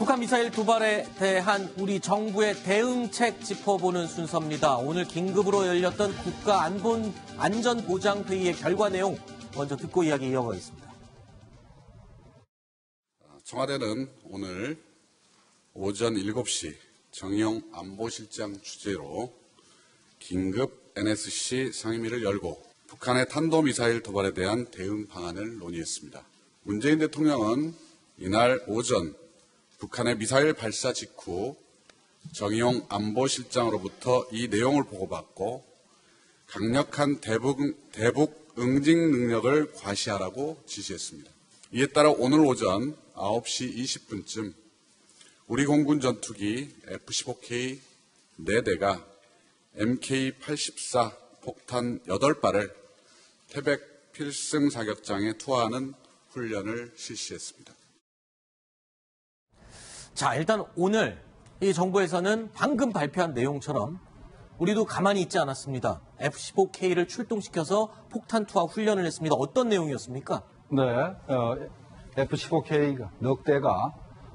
북한 미사일 도발에 대한 우리 정부의 대응책 짚어보는 순서입니다. 오늘 긴급으로 열렸던 국가안전보장회의의 결과 내용 먼저 듣고 이야기 이어가겠습니다. 청와대는 오늘 오전 7시 정의용 안보실장 주재로 긴급 NSC 상임위를 열고 북한의 탄도미사일 도발에 대한 대응 방안을 논의했습니다. 문재인 대통령은 이날 오전 북한의 미사일 발사 직후 정의용 안보실장으로부터 이 내용을 보고받고 강력한 대북 응징 능력을 과시하라고 지시했습니다. 이에 따라 오늘 오전 9시 20분쯤 우리 공군 전투기 F-15K 4대가 MK-84 폭탄 8발을 태백 필승 사격장에 투하하는 훈련을 실시했습니다. 자, 일단 오늘 이 정부에서는 방금 발표한 내용처럼 우리도 가만히 있지 않았습니다. F-15K를 출동시켜서 폭탄 투하 훈련을 했습니다. 어떤 내용이었습니까? 네, F-15K 넉 대가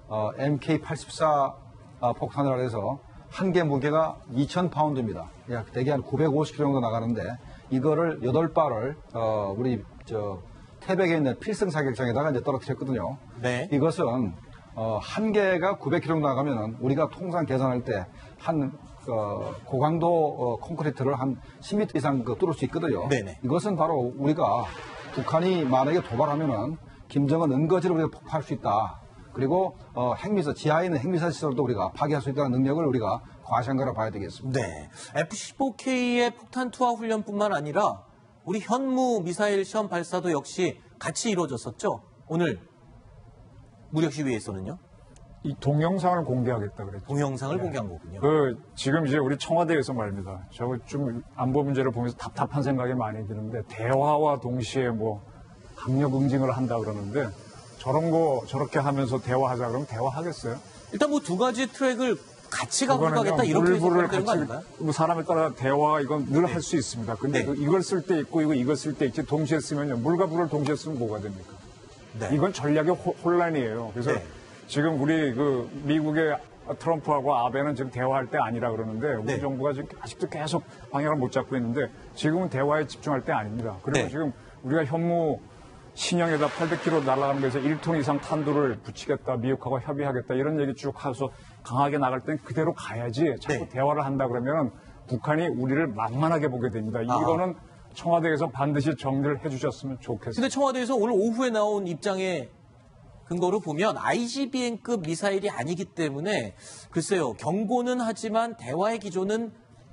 MK-84 폭탄을 해서 한 개 무게가 2,000파운드입니다. 약 대개 한 950kg 정도 나가는데 이거를 8발을 우리 태백에 있는 필승 사격장에다가 이제 떨어뜨렸거든요. 네. 이것은 한 개가 900kg 나가면은 우리가 통상 계산할 때 한 고강도 콘크리트를 한 10m 이상 뚫을 수 있거든요. 네네. 이것은 바로 우리가 북한이 만약에 도발하면은 김정은 은거지를 우리가 폭파할 수 있다. 그리고 핵미사일, 지하에 있는 핵미사일 시설도 우리가 파괴할 수 있다는 능력을 우리가 과시한 거라 봐야 되겠습니다. 네. F-15K의 폭탄 투하 훈련뿐만 아니라 우리 현무 미사일 시험 발사도 역시 같이 이루어졌었죠. 오늘 무력 시위에서는요. 이 동영상을 공개하겠다 그랬죠. 동영상을 공개한 거군요. 지금 이제 우리 청와대에서 말입니다. 저 좀 안보 문제를 보면서 답답한 생각이 많이 드는데 대화와 동시에 뭐 강력 응징을 한다 그러는데 저런 거 저렇게 하면서 대화하자 그러면 대화하겠어요? 일단 뭐 두 가지 트랙을 같이 가고 가겠다 이렇게 해석하면 되는 거 아닌가요? 뭐 사람에 따라 대화 이건 늘 할 수 있습니다. 근데 네. 이걸 쓸 때 있고 이걸 쓸 때 있지 동시에 쓰면요. 물과 불을 동시에 쓰면 뭐가 됩니까? 네. 이건 전략의 혼란이에요. 그래서 네. 지금 우리 미국의 트럼프하고 아베는 지금 대화할 때 아니라 그러는데 우리 네. 정부가 지금 아직도 계속 방향을 못 잡고 있는데 지금은 대화에 집중할 때 아닙니다. 그리고 네. 지금 우리가 현무 신형에다 800km 날아가는 데서 1톤 이상 탄두를 붙이겠다, 미국하고 협의하겠다 이런 얘기 쭉 해서 강하게 나갈 땐 그대로 가야지 자꾸 네. 대화를 한다 그러면 북한이 우리를 만만하게 보게 됩니다. 이거는 청와대에서 반드시 정리를 해주셨으면 좋겠습니다. 근데 청와대에서 오늘 오후에 나온 입장에 근거로 보면 ICBM급 미사일이 아니기 때문에 글쎄요. 경고는 하지만 대화의 기조는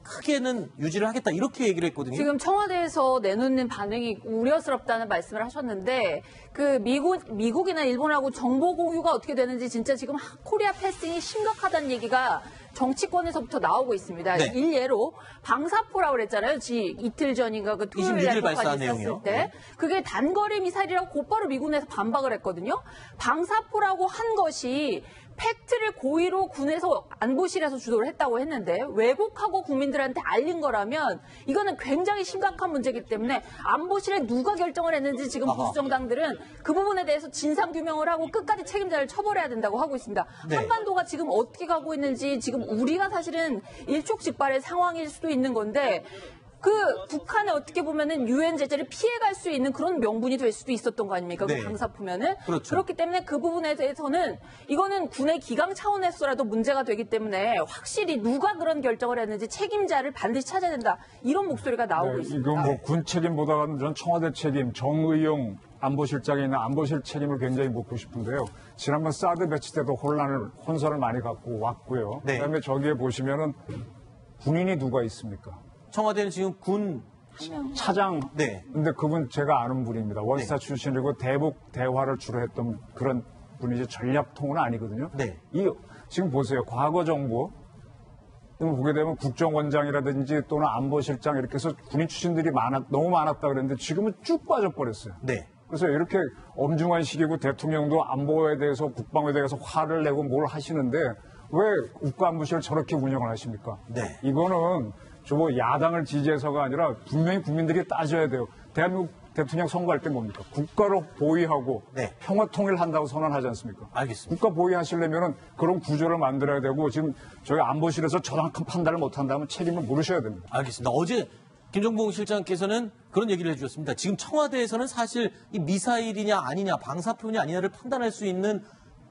크게는 유지를 하겠다 이렇게 얘기를 했거든요. 지금 청와대에서 내놓는 반응이 우려스럽다는 말씀을 하셨는데 그 미국이나 일본하고 정보 공유가 어떻게 되는지 진짜 지금 코리아 패싱이 심각하다는 얘기가 정치권에서부터 나오고 있습니다. 네. 일예로 방사포라고 그랬잖아요. 이틀 전인가 그 토요일 날 발사한 있었을 내용이요. 때 네. 그게 단거리 미사일이라고 곧바로 미군에서 반박을 했거든요. 방사포라고 한 것이 팩트를 고의로 군에서 안보실에서 주도를 했다고 했는데 왜곡하고 국민들한테 알린 거라면 이거는 굉장히 심각한 문제이기 때문에 안보실에 누가 결정을 했는지 지금 보수 정당들은 그 부분에 대해서 진상규명을 하고 끝까지 책임자를 처벌해야 된다고 하고 있습니다. 네. 한반도가 지금 어떻게 가고 있는지 지금 우리가 사실은 일촉즉발의 상황일 수도 있는 건데 그 북한에 어떻게 보면은 유엔 제재를 피해갈 수 있는 그런 명분이 될 수도 있었던 거 아닙니까? 네. 그 방사포면은. 그렇죠. 그렇기 때문에 그 부분에 대해서는 이거는 군의 기강 차원에서라도 문제가 되기 때문에 확실히 누가 그런 결정을 했는지 책임자를 반드시 찾아야 된다. 이런 목소리가 나오고 있습니다. 이건 뭐 군 책임보다는 전 청와대 책임, 정의용 안보실장에 있는 안보실 책임을 굉장히 묻고 싶은데요. 지난번 사드 배치 때도 혼선을 많이 갖고 왔고요. 네. 그다음에 저기에 보시면은 군인이 누가 있습니까? 청와대는 지금 군 차장. 네. 근데 그분 제가 아는 분입니다. 원스타 출신이고 대북 대화를 주로 했던 그런 분이지 전략통은 아니거든요. 네. 지금 보세요. 과거 정부 보게 되면 국정원장이라든지 또는 안보실장 이렇게 해서 군인 출신들이 너무 많았다 그랬는데 지금은 쭉 빠져버렸어요. 네. 그래서 이렇게 엄중한 시기고 대통령도 안보에 대해서 국방에 대해서 화를 내고 뭘 하시는데 왜 국가안보실을 저렇게 운영을 하십니까? 네. 이거는 뭐 야당을 지지해서가 아니라 분명히 국민들이 따져야 돼요. 대한민국 대통령 선거할 때 뭡니까? 국가로 보위하고 네. 평화 통일한다고 선언하지 않습니까? 알겠습니다. 국가 보위하시려면은 그런 구조를 만들어야 되고 지금 저희 안보실에서 정확한 판단을 못한다면 책임을 물으셔야 됩니다. 알겠습니다. 어제 김정봉 실장께서는 그런 얘기를 해주셨습니다. 지금 청와대에서는 사실 이 미사일이냐 아니냐 방사표냐 아니냐를 판단할 수 있는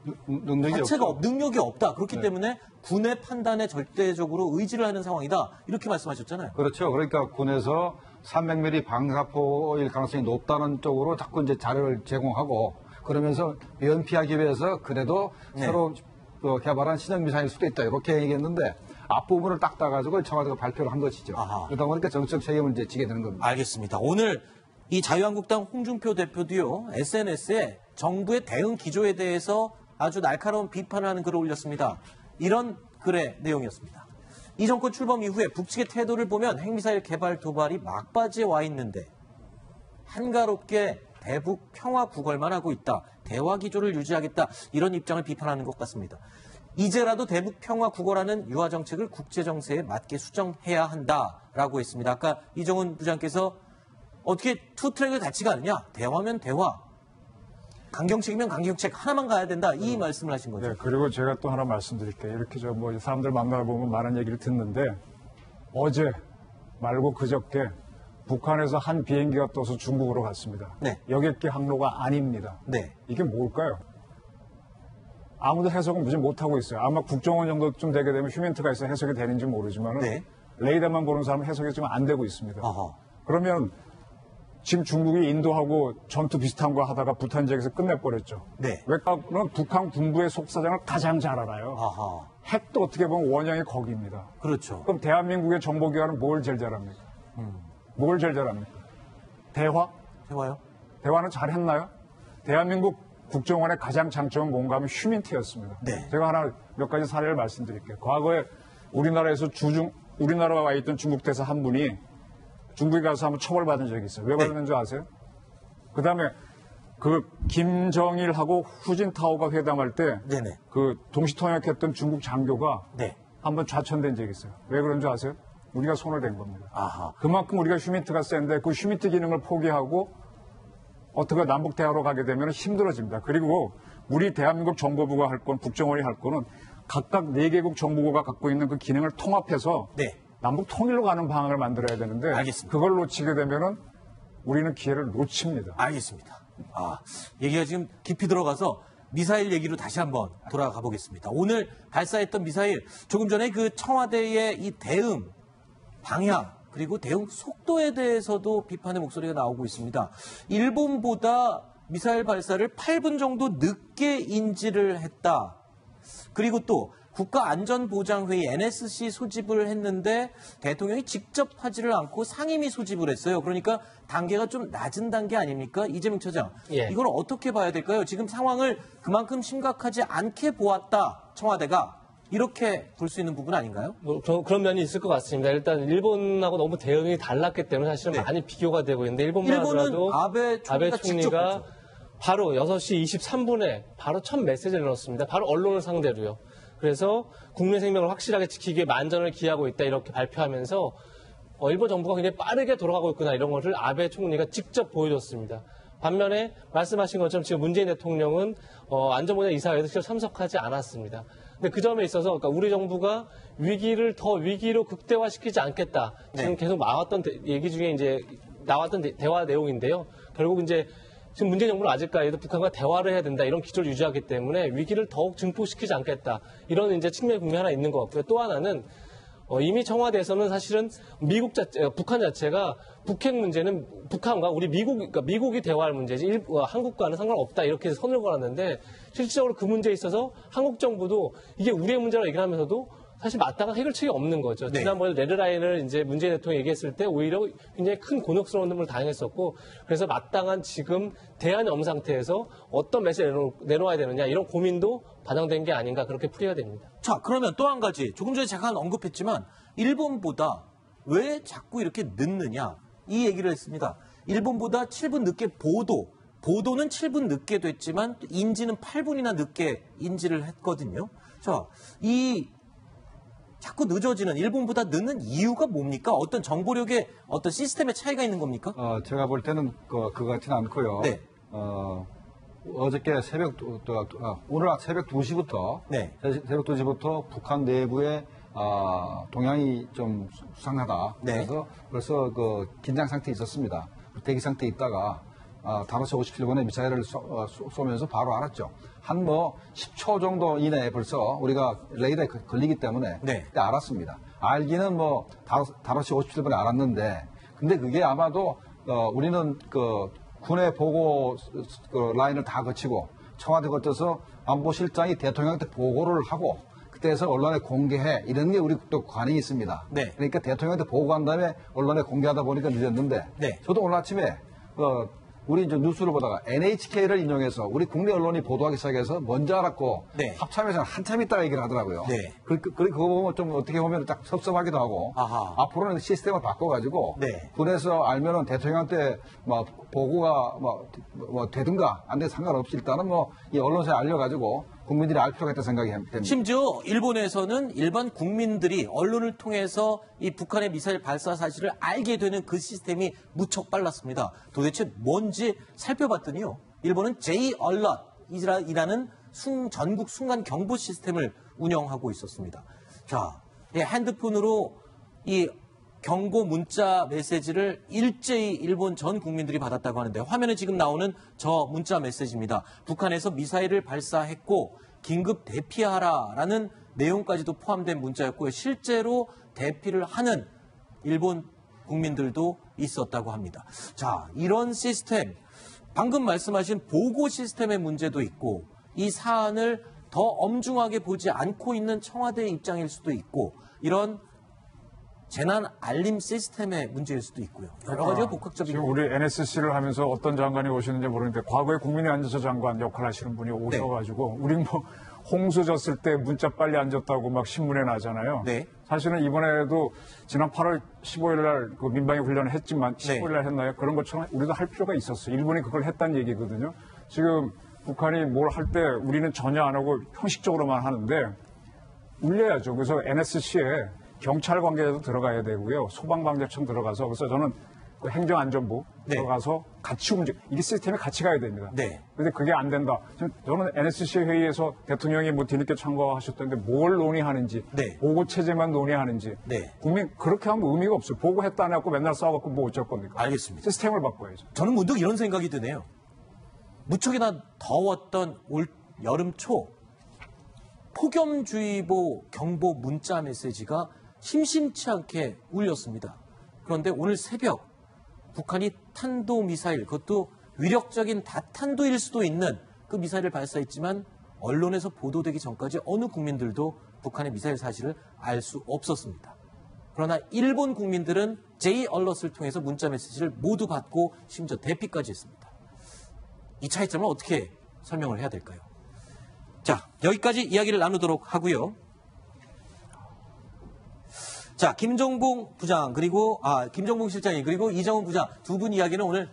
능력이 없다. 그렇기 때문에 군의 판단에 절대적으로 의지를 하는 상황이다. 이렇게 말씀하셨잖아요. 그렇죠. 그러니까 군에서 300mm 방사포일 가능성이 높다는 쪽으로 자꾸 이제 자료를 제공하고 그러면서 면피하기 위해서 그래도 새로 개발한 신형 미사일 수도 있다. 이렇게 얘기했는데 앞부분을 딱 따가지고 청와대가 발표를 한 것이죠. 아하. 그러다 보니까 정책 책임을 이제 지게 되는 겁니다. 알겠습니다. 오늘 이 자유한국당 홍준표 대표도요, SNS에 정부의 대응 기조에 대해서 아주 날카로운 비판을 하는 글을 올렸습니다. 이런 글의 내용이었습니다. 이 정권 출범 이후에 북측의 태도를 보면 핵미사일 개발 도발이 막바지에 와 있는데 한가롭게 대북 평화 구걸만 하고 있다. 대화 기조를 유지하겠다. 이런 입장을 비판하는 것 같습니다. 이제라도 대북 평화 구걸하는 유화 정책을 국제 정세에 맞게 수정해야 한다라고 했습니다. 아까 이정훈 부장께서 어떻게 투 트랙을 같이가 아니냐? 대화면 대화. 강경책이면 강경책 하나만 가야 된다. 이 말씀을 하신 거죠. 네, 그리고 제가 또 하나 말씀드릴게요. 이렇게 뭐 사람들 만나보면 많은 얘기를 듣는데 어제 말고 그저께 북한에서 한 비행기가 떠서 중국으로 갔습니다. 네. 여객기 항로가 아닙니다. 네. 이게 뭘까요? 아무도 해석은 무지 못하고 있어요. 아마 국정원 정도쯤 되게 되면 휴멘트가 있어 해석이 되는지 모르지만 네. 레이더만 보는 사람은 해석이 지금 안 되고 있습니다. 아하. 그러면 지금 중국이 인도하고 전투 비슷한 거 하다가 부탄 지역에서 끝내버렸죠. 네. 왜냐하면 북한 군부의 속사정을 가장 잘 알아요. 아하. 핵도 어떻게 보면 원형이 거기입니다. 그렇죠. 그럼 대한민국의 정보기관은 뭘 제일 잘합니까? 뭘 제일 잘합니까? 대화? 대화요? 대화는 잘했나요? 대한민국 국정원의 가장 장점은 뭔가 하면 휴민트였습니다. 네. 제가 하나 몇 가지 사례를 말씀드릴게요. 과거에 우리나라에서 우리나라에 와 있던 중국 대사 한 분이 중국에 가서 한번 처벌받은 적이 있어요. 왜 받았는 줄 아세요? 그 다음에 그 김정일하고 후진타오가 회담할 때 네네. 그 동시통역했던 중국 장교가 네. 한번 좌천된 적이 있어요. 왜 그런 줄 아세요? 우리가 손을 댄 겁니다. 아하. 그만큼 우리가 휴민트가 센데 그 휴민트 기능을 포기하고 어떻게 남북 대화로 가게 되면 힘들어집니다. 그리고 우리 대한민국 정보부가 할 건, 국정원이 할 거는 각각 4개국 정보부가 갖고 있는 그 기능을 통합해서 네. 남북 통일로 가는 방향을 만들어야 되는데 알겠습니다. 그걸 놓치게 되면은 우리는 기회를 놓칩니다. 알겠습니다. 얘기가 지금 깊이 들어가서 미사일 얘기로 다시 한번 돌아가 보겠습니다. 오늘 발사했던 미사일, 조금 전에 그 청와대의 이 대응 방향, 그리고 대응 속도에 대해서도 비판의 목소리가 나오고 있습니다. 일본보다 미사일 발사를 8분 정도 늦게 인지를 했다. 그리고 또 국가안전보장회의 NSC 소집을 했는데 대통령이 직접 하지를 않고 상임위 소집을 했어요. 그러니까 단계가 좀 낮은 단계 아닙니까? 이재명 처장. 예. 이걸 어떻게 봐야 될까요? 지금 상황을 그만큼 심각하지 않게 보았다. 청와대가. 이렇게 볼 수 있는 부분 아닌가요? 뭐 그런 면이 있을 것 같습니다. 일단 일본하고 너무 대응이 달랐기 때문에 사실은 많이 비교가 되고 있는데 일본만 일본은 하더라도 아베 총리가 직접 했죠. 바로 6시 23분에 바로 첫 메시지를 넣었습니다. 바로 언론을 상대로요. 그래서 국민 생명을 확실하게 지키기 위해 만전을 기하고 있다 이렇게 발표하면서 일본 정부가 굉장히 빠르게 돌아가고 있구나 이런 것을 아베 총리가 직접 보여줬습니다. 반면에 말씀하신 것처럼 지금 문재인 대통령은 안전보장 이사회에서 직접 참석하지 않았습니다. 근데 그 점에 있어서 그러니까 우리 정부가 위기를 더 위기로 극대화시키지 않겠다. 지금 계속 나왔던 얘기 중에 이제 나왔던 대화 내용인데요. 결국 이제 지금 문재인 정부는 아직까지도 북한과 대화를 해야 된다 이런 기조를 유지하기 때문에 위기를 더욱 증폭시키지 않겠다 이런 이제 측면이 분명히 하나 있는 것 같고요. 또 하나는 이미 청와대에서는 사실은 북한 자체가 북핵 문제는 북한과 우리 그러니까 미국이 대화할 문제지 한국과는 상관없다 이렇게 선을 걸었는데 실질적으로 그 문제에 있어서 한국 정부도 이게 우리의 문제라고 얘기를 하면서도 사실 마땅한 해결책이 없는 거죠. 네. 지난번에 레드라인을 이제 문재인 대통령이 얘기했을 때 오히려 굉장히 큰 곤욕스러운 점을 당했었고 그래서 마땅한 지금 대안이 없는 상태에서 어떤 메시지를 내놓아야 되느냐 이런 고민도 반영된 게 아닌가 그렇게 풀이해야 됩니다. 자, 그러면 또 한 가지. 조금 전에 잠깐 언급했지만 일본보다 왜 자꾸 이렇게 늦느냐 이 얘기를 했습니다. 일본보다 7분 늦게 보도는 7분 늦게 됐지만 인지는 8분이나 늦게 인지를 했거든요. 자, 이 자꾸 늦어지는, 일본보다 늦는 이유가 뭡니까? 어떤 정보력의 어떤 시스템의 차이가 있는 겁니까? 제가 볼 때는 그거 같지는 않고요. 네. 어저께 오늘 새벽 2시부터, 네. 새벽 2시부터 북한 내부에, 동향이 좀 수상하다. 네. 그래서 벌써 그 긴장 상태에 있었습니다. 대기 상태에 있다가, 5시 57분에 미사일을 쏘면서 바로 알았죠. 한 10초 정도 이내에 벌써 우리가 레이더에 걸리기 때문에 네. 그때 알았습니다. 알기는 5시 57분에 알았는데, 근데 그게 아마도, 우리는 군의 보고 라인을 다 거치고 청와대 거쳐서 안보실장이 대통령한테 보고를 하고 그때에서 언론에 공개해 이런 게 우리 또 관행이 있습니다. 네. 그러니까 대통령한테 보고한 다음에 언론에 공개하다 보니까 늦었는데 네. 저도 오늘 아침에 우리 이제 뉴스를 보다가 NHK를 인용해서 우리 국내 언론이 보도하기 시작해서 먼저 알았고 네. 합참에서는 한참 있다가 얘기를 하더라고요. 네. 그거 보면 좀 어떻게 보면 딱 섭섭하기도 하고 아하. 앞으로는 시스템을 바꿔가지고 네. 군에서 알면은 대통령한테 보고가 되든가 안 돼 상관없이 일단은 이 언론사에 알려가지고 국민들이 알 필요가 있다는 생각이 됩니다. 심지어 일본에서는 일반 국민들이 언론을 통해서 이 북한의 미사일 발사 사실을 알게 되는 그 시스템이 무척 빨랐습니다. 도대체 뭔지 살펴봤더니요. 일본은 J-Alert이라는 전국 순간 경보 시스템을 운영하고 있었습니다. 자, 핸드폰으로 이 경고 문자 메시지를 일제히 일본 전 국민들이 받았다고 하는데 화면에 지금 나오는 저 문자 메시지입니다. 북한에서 미사일을 발사했고 긴급 대피하라라는 내용까지도 포함된 문자였고요. 실제로 대피를 하는 일본 국민들도 있었다고 합니다. 자, 이런 시스템, 방금 말씀하신 보고 시스템의 문제도 있고 이 사안을 더 엄중하게 보지 않고 있는 청와대의 입장일 수도 있고 이런 재난 알림 시스템의 문제일 수도 있고요. 여러 가지가 복합적인 지금 우리 NSC를 하면서 어떤 장관이 오시는지 모르는데 과거에 국민의 안전처 장관 역할 하시는 분이 오셔가지고 우리 홍수 졌을 때 문자 빨리 안 졌다고 막 신문에 나잖아요. 네. 사실은 이번에도 지난 8월 15일 날 그 민방위 훈련을 했지만 15일 날 했나요? 그런 것처럼 우리도 할 필요가 있었어요. 일본이 그걸 했다는 얘기거든요. 지금 북한이 뭘 할 때 우리는 전혀 안 하고 형식적으로만 하는데 울려야죠. 그래서 NSC에 경찰 관계자도 들어가야 되고요. 소방방재청 들어가서 그래서 저는 그 행정안전부 네. 들어가서 같이 이게 시스템이 같이 가야 됩니다. 네. 그런데 그게 안 된다. 저는 NSC 회의에서 대통령이 뒤늦게 참가하셨던데 뭘 논의하는지, 네. 보고 체제만 논의하는지, 네. 국민 그렇게 하면 의미가 없어요. 보고했다 안 했고 맨날 싸워갖고 뭐 어쩔 겁니까? 알겠습니다. 시스템을 바꿔야죠. 저는 문득 이런 생각이 드네요. 무척이나 더웠던 올 여름 초 폭염주의보 경보 문자 메시지가 심심치 않게 울렸습니다. 그런데 오늘 새벽 북한이 탄도미사일, 그것도 위력적인 다탄도일 수도 있는 그 미사일을 발사했지만 언론에서 보도되기 전까지 어느 국민들도 북한의 미사일 사실을 알 수 없었습니다. 그러나 일본 국민들은 J-Alert을 통해서 문자 메시지를 모두 받고 심지어 대피까지 했습니다. 이 차이점을 어떻게 설명을 해야 될까요? 자, 여기까지 이야기를 나누도록 하고요. 자, 김정봉 부장 김정봉 실장님 그리고 이정훈 부장 두 분 이야기는 오늘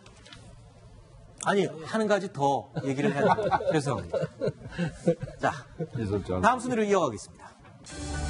한 가지 더 얘기를 해야 됩니다. 죄송합니다. 자, 다음 순위로 이어가겠습니다.